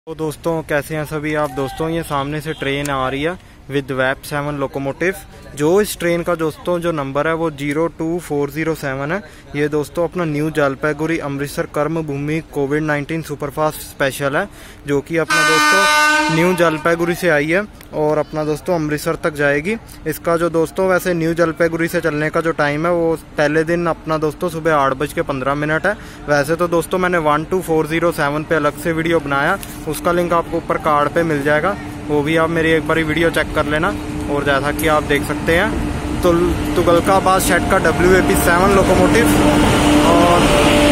तो दोस्तों कैसे हैं सभी आप दोस्तों। ये सामने से ट्रेन आ रही है विद वैप 7 लोकोमोटिव। जो इस ट्रेन का दोस्तों जो नंबर है वो 02407 है। ये दोस्तों अपना न्यू जलपाईगुड़ी अमृतसर कर्म भूमि कोविड-19 सुपरफास्ट स्पेशल है, जो कि अपना दोस्तों न्यू जलपाईगुड़ी से आई है और अपना दोस्तों अमृतसर तक जाएगी। इसका जो दोस्तों वैसे न्यू जलपाईगुड़ी से चलने का जो टाइम है वो पहले दिन अपना दोस्तों सुबह 8:15 है। वैसे तो दोस्तों मैंने 12407 पे अलग से वीडियो बनाया, उसका लिंक आपको ऊपर कार्ड पे मिल जाएगा, वो भी आप मेरी एक बार वीडियो चेक कर लेना। और जैसा कि आप देख सकते हैं तो तुगलकाबाद शेड का WAP 7 लोकोमोटिव। और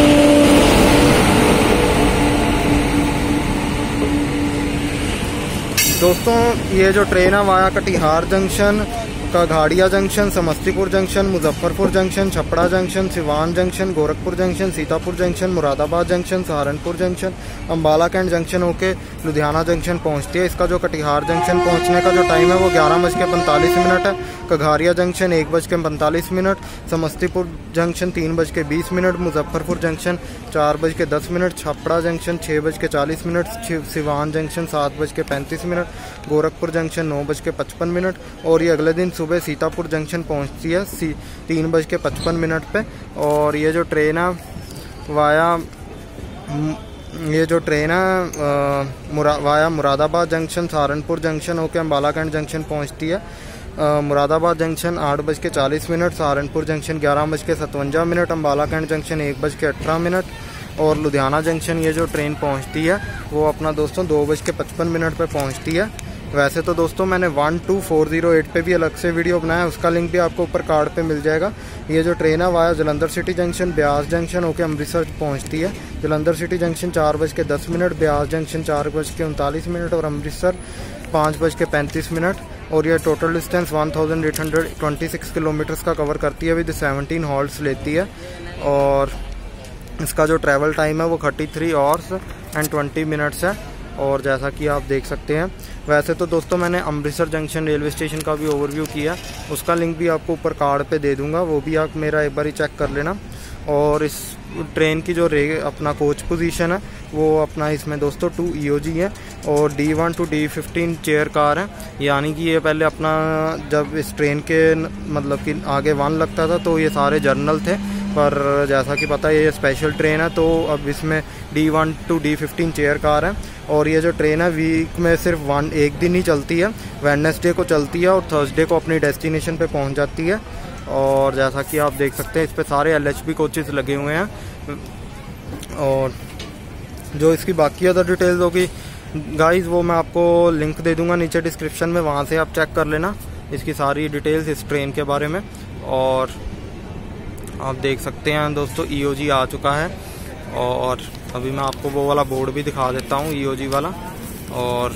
दोस्तों ये जो ट्रेन है via Katihar junction, Khagaria junction, Samastipur junction, Muzaffarpur junction, Chhapra junction, Siwan junction, Gorakhpur junction, Sitapur junction, Moradabad junction, Saharanpur junction, Ambala cantt junction होके लुधियाना जंक्शन पहुंचती है। इसका जो कटिहार जंक्शन पहुंचने का जो टाइम है वो 11:45 है। Khagaria junction 1:45, Samastipur junction 3:20, Muzaffarpur junction 4:10, Chhapra junction 6:40, Siwan junction 7:35, Gorakhpur junction 9:55 और ये अगले दिन सुबह सीतापुर जंक्शन पहुंचती है 3:55 पे। और ये जो ट्रेन है via via Moradabad junction, Saharanpur junction होकर अम्बाला कैंट जंक्शन पहुंचती है। Moradabad junction 8:40, Saharanpur junction 11:57, Ambala cantt junction 1:18 और लुधियाना जंक्शन ये जो ट्रेन पहुंचती है वो अपना दोस्तों 2:55 पे पहुंचती है। वैसे तो दोस्तों मैंने 12408 पे भी अलग से वीडियो बनाया, उसका लिंक भी आपको ऊपर कार्ड पे मिल जाएगा। ये जो ट्रेन है via Jalandhar city junction, Beas junction होकर अमृतसर पहुंचती है। Jalandhar city junction 4:10, Beas junction 4:39 और अमृतसर 5:35। और ये टोटल डिस्टेंस 1826 किलोमीटर्स का कवर करती है, विद 17 हॉल्ट्स लेती है। और इसका जो ट्रैवल टाइम है वो 33 आवर्स एंड 20 मिनट्स है। और जैसा कि आप देख सकते हैं वैसे तो दोस्तों मैंने अमृतसर जंक्शन रेलवे स्टेशन का भी ओवरव्यू किया, उसका लिंक भी आपको ऊपर कार्ड पे दे दूंगा, वो भी आप मेरा एक बार ही चेक कर लेना। और इस ट्रेन की जो अपना कोच पोजीशन है वो अपना इसमें दोस्तों 2 EOG है और D1 to D15 chair car है। यानी कि ये पहले अपना जब इस ट्रेन के मतलब कि आगे 1 लगता था तो ये सारे जर्नल थे, पर जैसा कि पता है ये स्पेशल ट्रेन है तो अब इसमें D1 to D15 chair car है। और ये जो ट्रेन है वीक में सिर्फ एक दिन ही चलती है, वेडनेसडे को चलती है और थर्सडे को अपनी डेस्टिनेशन पे पहुंच जाती है। और जैसा कि आप देख सकते हैं इस पे सारे LHB कोचेस लगे हुए हैं। और जो इसकी बाकी अदर डिटेल्स होगी गाइस वो मैं आपको लिंक दे दूंगा नीचे डिस्क्रिप्शन में, वहाँ से आप चेक कर लेना इसकी सारी डिटेल्स इस ट्रेन के बारे में। और आप देख सकते हैं दोस्तों EOG आ चुका है और अभी मैं आपको वो वाला बोर्ड भी दिखा देता हूँ EOG वाला। और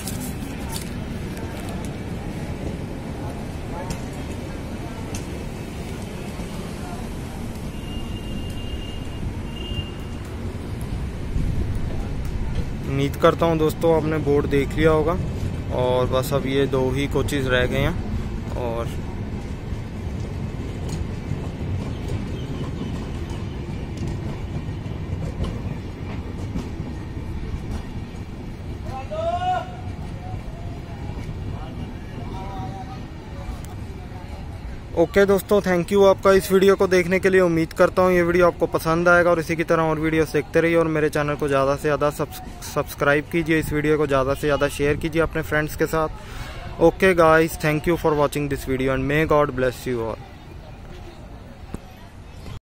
उम्मीद करता हूँ दोस्तों आपने बोर्ड देख लिया होगा। और बस अब ये 2 ही कोचेस रह गए हैं। और ओके दोस्तों, थैंक यू आपका इस वीडियो को देखने के लिए। उम्मीद करता हूँ ये वीडियो आपको पसंद आएगा और इसी की तरह और वीडियोस देखते रहिए। और मेरे चैनल को ज़्यादा से ज़्यादा सब्सक्राइब कीजिए, इस वीडियो को ज़्यादा से ज़्यादा शेयर कीजिए अपने फ्रेंड्स के साथ। Okay guys, thank you for watching this video and may God bless you all.